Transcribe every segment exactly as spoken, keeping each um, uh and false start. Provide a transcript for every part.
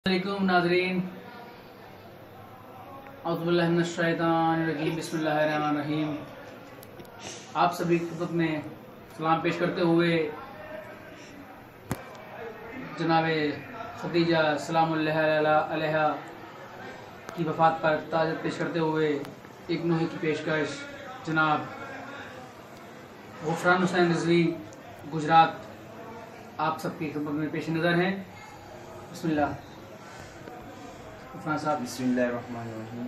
अस्सलामुअलैकुम नाज़रीन, औज़ुबिल्लाहि मिनश्शैतानिर्रजीम, बिस्मिल्लाहिर्रहमानिर्रहीम। आप सभी की खिदमत में सलाम पेश करते हुए जनाबे खदीजा सलामुल्लाह अलैहा की वफ़ात पर ताज़ियत पेश करते हुए एक नोहे की पेशकश जनाब गुफ़रान हुसैन रिज़वी गुजरात आप सबकी खिदमत में पेश नज़र हैं। बिस्मिल्लाह गुफ़रान साहब। बिस्मिल्लाहिर्रहमानिर्रहीम।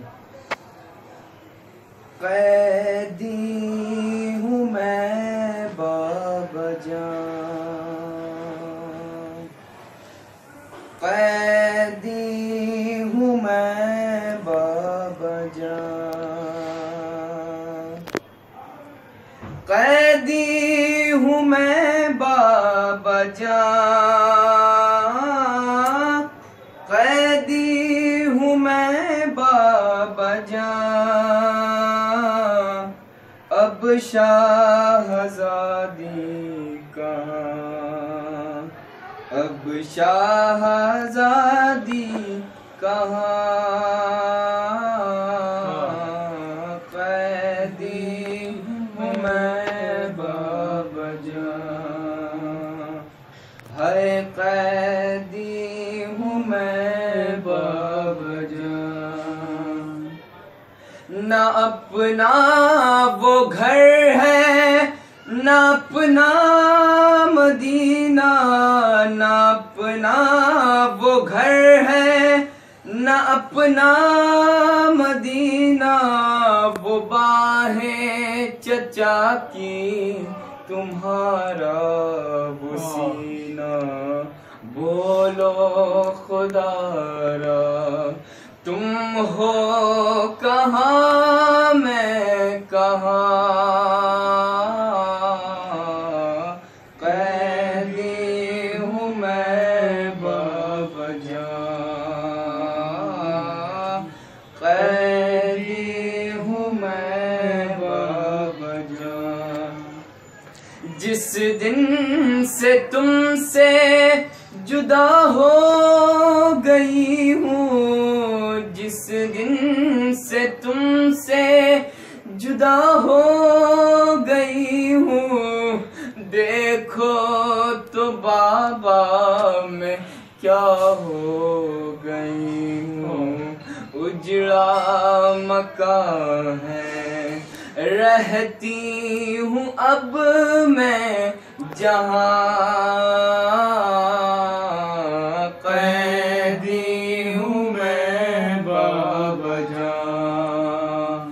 कैदी हूँ मैं बाबा जान, कैदी हूँ मैं बाबा जान, कैदी हूँ मैं बाबा जान, कैदी हूँ मैं बाबा जान। अब शाहज़ादी कहाँ, अब शाहज़ादी कहाँ, कैदी हूँ मैं बाबा जान, है कैदी हूँ मैं बाबा जान। न अपना वो घर है, न अपना मदीना, न अपना वो घर है, न अपना मदीना, वो बाहें चचा की तुम्हारा वो सीना। बोलो खुदारा तुम हो कहाँ, मैं कहाँ, कैदी हूँ मैं बाबा जान, कैदी हूँ मैं बाबा जान। जिस दिन से तुमसे जुदा हो गई हूँ, जिस दिन से तुमसे जुदा हो गई हूँ, देखो तो बाबा मैं क्या हो गई हूँ। उजड़ा मकान है, रहती हूँ अब मैं जहाँ, कैदी हूँ मैं बाबा जान,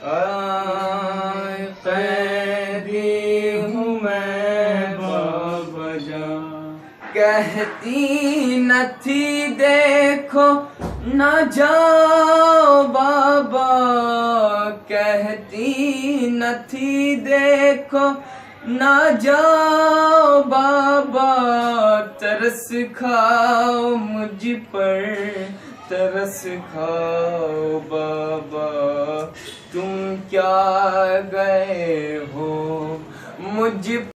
कैदी हूँ मैं बाबा जान। कहती न थी देखो न जाओ बाबा, कहती न थी देखो न जाओ बाबा, तरस खाओ मुझ पर, तरस खाओ बाबा। तुम क्या गए हो मुझ